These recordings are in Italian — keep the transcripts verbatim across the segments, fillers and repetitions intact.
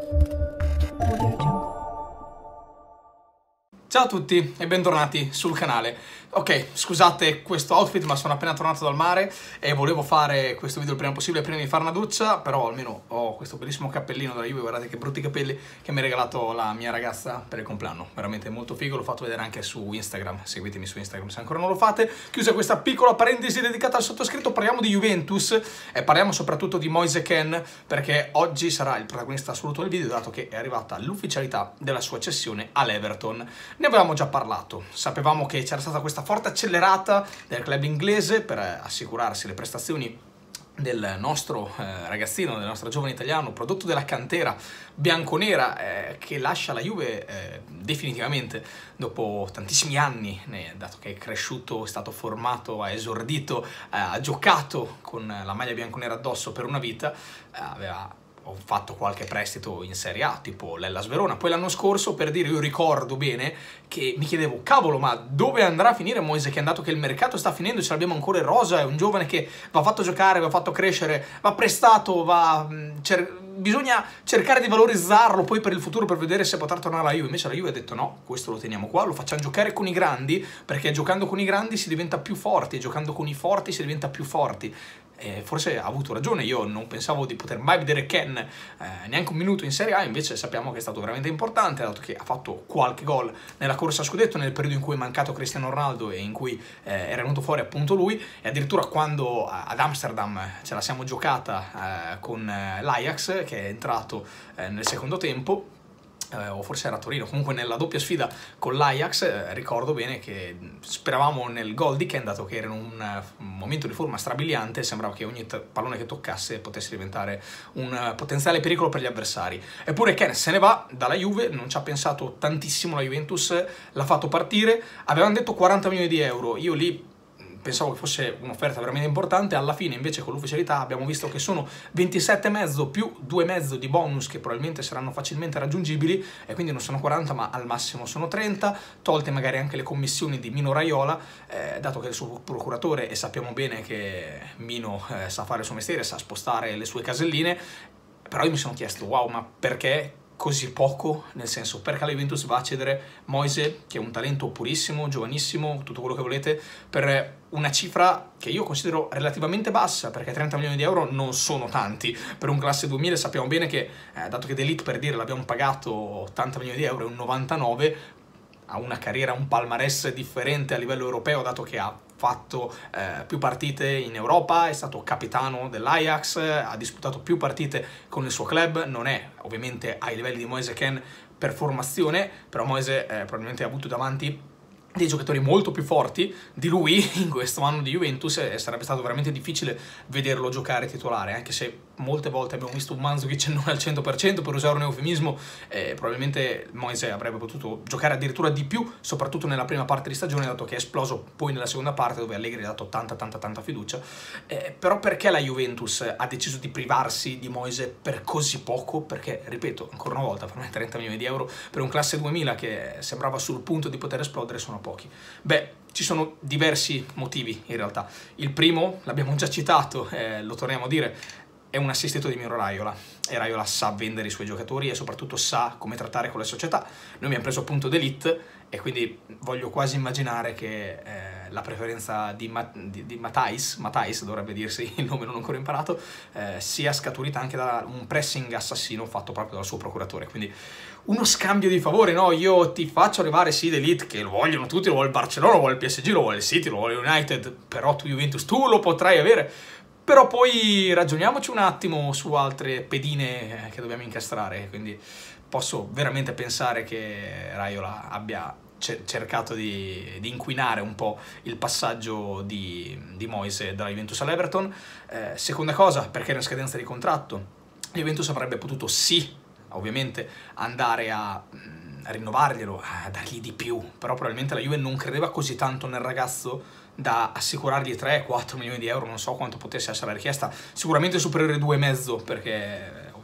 Ciao a tutti e bentornati sul canale. Ok, scusate questo outfit, ma sono appena tornato dal mare e volevo fare questo video il prima possibile prima di fare una doccia, però almeno ho questo bellissimo cappellino della Juve, guardate che brutti capelli, che mi ha regalato la mia ragazza per il compleanno. Veramente molto figo, l'ho fatto vedere anche su Instagram, seguitemi su Instagram se ancora non lo fate. Chiusa questa piccola parentesi dedicata al sottoscritto, parliamo di Juventus e parliamo soprattutto di Moise Kean, perché oggi sarà il protagonista assoluto del video, dato che è arrivata l'ufficialità della sua cessione all'Everton. Ne avevamo già parlato, sapevamo che c'era stata questa forte accelerata del club inglese per assicurarsi le prestazioni del nostro eh, ragazzino, del nostro giovane italiano, prodotto della cantera bianconera, eh, che lascia la Juve eh, definitivamente dopo tantissimi anni, eh, dato che è cresciuto, è stato formato, ha esordito, eh, ha giocato con la maglia bianconera addosso per una vita, eh, aveva... ho fatto qualche prestito in Serie A, tipo l'Hellas Verona. Poi l'anno scorso, per dire, io ricordo bene che mi chiedevo, cavolo, ma dove andrà a finire Moise Kean, dato che il mercato sta finendo, ce l'abbiamo ancora in rosa, è un giovane che va fatto giocare, va fatto crescere, va prestato, va... Cer bisogna cercare di valorizzarlo poi per il futuro, per vedere se potrà tornare alla Juve. Invece la Juve ha detto no, questo lo teniamo qua, lo facciamo giocare con i grandi, perché giocando con i grandi si diventa più forti, e giocando con i forti si diventa più forti. E forse ha avuto ragione, io non pensavo di poter mai vedere Kean eh, neanche un minuto in Serie A, invece sappiamo che è stato veramente importante, dato che ha fatto qualche gol nella corsa a scudetto, nel periodo in cui è mancato Cristiano Ronaldo e in cui eh, era venuto fuori appunto lui, e addirittura quando eh, ad Amsterdam ce la siamo giocata eh, con eh, l'Ajax, che è entrato eh, nel secondo tempo, Eh, o forse era a Torino, comunque nella doppia sfida con l'Ajax, eh, ricordo bene che speravamo nel gol di Kean, dato che era in un, un momento di forma strabiliante, sembrava che ogni pallone che toccasse potesse diventare un uh, potenziale pericolo per gli avversari. Eppure Kean se ne va dalla Juve, non ci ha pensato tantissimo la Juventus, l'ha fatto partire, avevano detto quaranta milioni di euro, io lì pensavo che fosse un'offerta veramente importante, alla fine invece con l'ufficialità abbiamo visto che sono ventisette e mezzo più due e mezzo di bonus che probabilmente saranno facilmente raggiungibili, e quindi non sono quaranta ma al massimo sono trenta, tolte magari anche le commissioni di Mino Raiola, eh, dato che è il suo procuratore e sappiamo bene che Mino eh, sa fare il suo mestiere, sa spostare le sue caselline. Però io mi sono chiesto, wow, ma perché così poco? Nel senso, perché la Juventus va a cedere Moise, che è un talento purissimo, giovanissimo, tutto quello che volete, per una cifra che io considero relativamente bassa, perché trenta milioni di euro non sono tanti per un classe duemila. Sappiamo bene che, eh, dato che De Ligt, per dire, l'abbiamo pagato ottanta milioni di euro, è un novantanove, ha una carriera, un palmarès differente a livello europeo, dato che ha fatto eh, più partite in Europa, è stato capitano dell'Ajax, ha disputato più partite con il suo club, non è ovviamente ai livelli di Moise Kean per formazione, però Moise eh, probabilmente ha avuto davanti dei giocatori molto più forti di lui in questo anno di Juventus, e sarebbe stato veramente difficile vederlo giocare titolare, anche se molte volte abbiamo visto un Mandzukic non al cento per cento, per usare un eufemismo, eh, probabilmente Moise avrebbe potuto giocare addirittura di più, soprattutto nella prima parte di stagione, dato che è esploso poi nella seconda parte, dove Allegri ha dato tanta tanta tanta fiducia. Eh, però perché la Juventus ha deciso di privarsi di Moise per così poco? Perché, ripeto, ancora una volta, per me trenta milioni di euro per un classe duemila che sembrava sul punto di poter esplodere sono pochi. Beh, ci sono diversi motivi in realtà. Il primo, l'abbiamo già citato, eh, lo torniamo a dire, è un assistito di Mino Raiola, e Raiola sa vendere i suoi giocatori e soprattutto sa come trattare con le società. Noi abbiamo preso appunto De Ligt, e quindi voglio quasi immaginare che eh, la preferenza di, Ma di, di Matthijs, Matthijs dovrebbe dirsi, il nome non ho ancora imparato, eh, sia scaturita anche da un pressing assassino fatto proprio dal suo procuratore. Quindi uno scambio di favore, no? Io ti faccio arrivare sì De Ligt, che lo vogliono tutti, lo vuole il Barcellona, lo vuole il P S G, lo vuole il City, lo vuole il United, però tu Juventus tu lo potrai avere. Però poi ragioniamoci un attimo su altre pedine che dobbiamo incastrare, quindi posso veramente pensare che Raiola abbia cercato di, di inquinare un po' il passaggio di, di Moise dalla Juventus all'Everton. Eh, seconda cosa, perché era in scadenza di contratto, la Juventus avrebbe potuto sì, ovviamente, andare a, a rinnovarglielo, a dargli di più, però probabilmente la Juve non credeva così tanto nel ragazzo da assicurargli tre quattro milioni di euro, non so quanto potesse essere la richiesta, sicuramente superiore ai due e mezzo, perché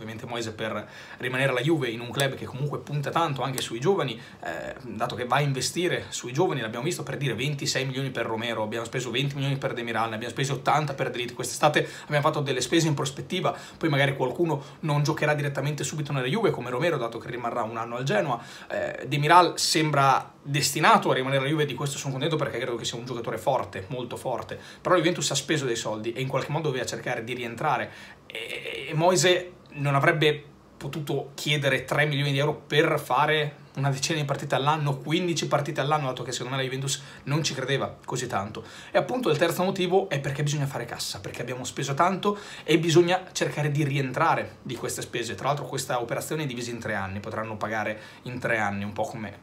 ovviamente Moise per rimanere alla Juve in un club che comunque punta tanto anche sui giovani, eh, dato che va a investire sui giovani, l'abbiamo visto, per dire ventisei milioni per Romero, abbiamo speso venti milioni per Demiral, ne abbiamo speso ottanta per De Ligt, quest'estate abbiamo fatto delle spese in prospettiva, poi magari qualcuno non giocherà direttamente subito nella Juve come Romero, dato che rimarrà un anno al Genoa, eh, Demiral sembra destinato a rimanere alla Juve, di questo sono contento perché credo che sia un giocatore forte, molto forte, però la Juventus ha speso dei soldi e in qualche modo doveva cercare di rientrare e, e Moise non avrebbe potuto chiedere tre milioni di euro per fare una decina di partite all'anno, quindici partite all'anno, dato che secondo me la Juventus non ci credeva così tanto. E appunto il terzo motivo è perché bisogna fare cassa, perché abbiamo speso tanto e bisogna cercare di rientrare di queste spese. Tra l'altro questa operazione è divisa in tre anni, potranno pagare in tre anni, un po' come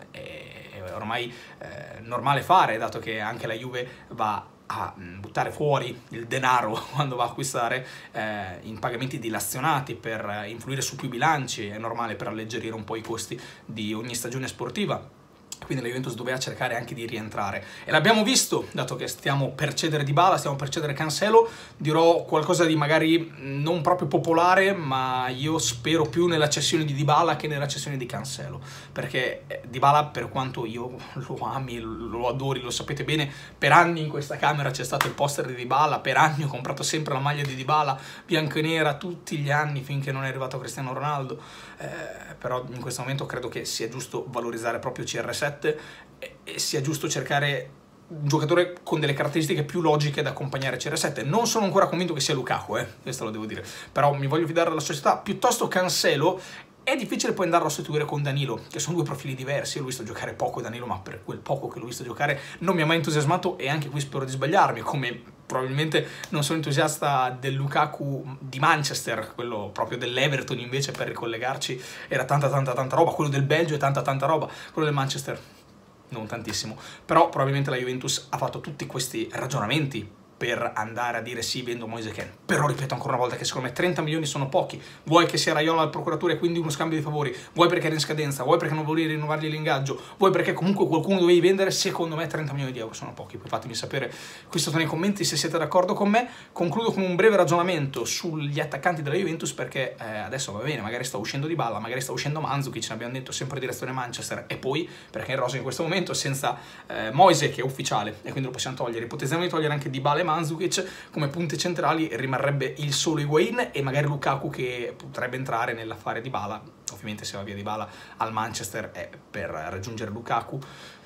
è ormai eh, normale fare, dato che anche la Juve va a buttare fuori il denaro quando va a acquistare eh, in pagamenti dilazionati per influire su più bilanci, è normale, per alleggerire un po' i costi di ogni stagione sportiva. Quindi la Juventus doveva cercare anche di rientrare e l'abbiamo visto, dato che stiamo per cedere Dybala, stiamo per cedere Cancelo. Dirò qualcosa di magari non proprio popolare, ma io spero più nella cessione di Dybala che nella cessione di Cancelo, perché Dybala, per quanto io lo ami, lo adori, lo sapete bene, per anni in questa camera c'è stato il poster di Dybala, per anni ho comprato sempre la maglia di Dybala bianco e nera tutti gli anni finché non è arrivato Cristiano Ronaldo, eh, però in questo momento credo che sia giusto valorizzare proprio C R sette e, e sia giusto cercare un giocatore con delle caratteristiche più logiche da accompagnare C R sette. Non sono ancora convinto che sia Lukaku, eh, questo lo devo dire, però mi voglio fidare della società. Piuttosto Cancelo è difficile poi andarlo a sostituire con Danilo, che sono due profili diversi. Io l'ho visto giocare poco Danilo, ma per quel poco che l'ho visto giocare non mi ha mai entusiasmato e anche qui spero di sbagliarmi, come probabilmente non sono entusiasta del Lukaku di Manchester, quello proprio dell'Everton invece, per ricollegarci, era tanta tanta tanta roba, quello del Belgio è tanta tanta roba, quello del Manchester non tantissimo, però probabilmente la Juventus ha fatto tutti questi ragionamenti per andare a dire sì, vendo Moise Kean. Però ripeto ancora una volta che secondo me trenta milioni sono pochi, vuoi che sia Raiola al procuratore e quindi uno scambio di favori, vuoi perché era in scadenza, vuoi perché non volevi rinnovargli l'ingaggio, vuoi perché comunque qualcuno dovevi vendere, secondo me trenta milioni di euro sono pochi. Poi fatemi sapere qui sotto nei commenti se siete d'accordo con me. Concludo con un breve ragionamento sugli attaccanti della Juventus, perché eh, adesso va bene, magari sta uscendo Dybala, magari sta uscendo Mandzukic, ne abbiamo detto, sempre direzione Manchester, e poi perché in rosa in questo momento senza eh, Moise, che è ufficiale e quindi lo possiamo togliere, ipotizziamo di togliere anche Dybala e Mandzukic, come punti centrali rimarrebbe il solo Higuain e magari Lukaku, che potrebbe entrare nell'affare Dybala. Ovviamente se va via Dybala al Manchester è per raggiungere Lukaku,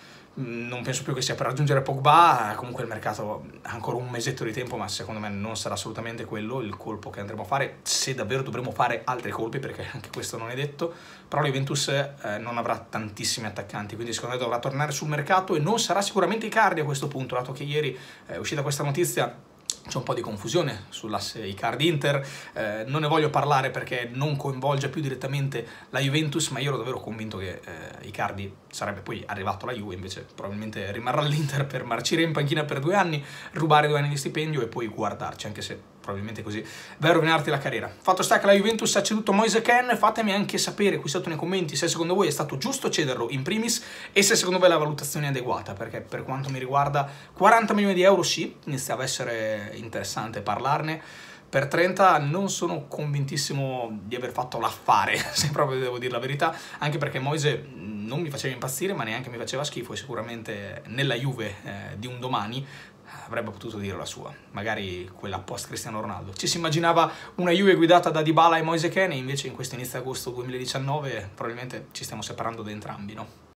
non penso più che sia per raggiungere Pogba. Comunque il mercato ha ancora un mesetto di tempo, ma secondo me non sarà assolutamente quello il colpo che andremo a fare, se davvero dovremo fare altri colpi, perché anche questo non è detto. Però la Juventus eh, non avrà tantissimi attaccanti, quindi secondo me dovrà tornare sul mercato e non sarà sicuramente Icardi a questo punto, dato che ieri è uscita questa notizia. C'è un po' di confusione sull'asse Icardi-Inter, eh, non ne voglio parlare perché non coinvolge più direttamente la Juventus, ma io ero davvero convinto che eh, Icardi sarebbe poi arrivato alla Juve, invece probabilmente rimarrà all'Inter per marcire in panchina per due anni, rubare due anni di stipendio e poi guardarci, anche se probabilmente così vai a rovinarti la carriera. Fatto sta che la Juventus ha ceduto Moise Kean, fatemi anche sapere qui sotto nei commenti se secondo voi è stato giusto cederlo in primis e se secondo voi la valutazione è adeguata, perché per quanto mi riguarda quaranta milioni di euro sì, iniziava a essere interessante parlarne. Per trenta non sono convintissimo di aver fatto l'affare, se proprio devo dire la verità, anche perché Moise non mi faceva impazzire, ma neanche mi faceva schifo, e sicuramente nella Juve eh, di un domani avrebbe potuto dire la sua, magari quella post Cristiano Ronaldo. Ci si immaginava una Juve guidata da Dybala e Moise Kean, e invece in questo inizio agosto duemiladiciannove probabilmente ci stiamo separando da entrambi, no?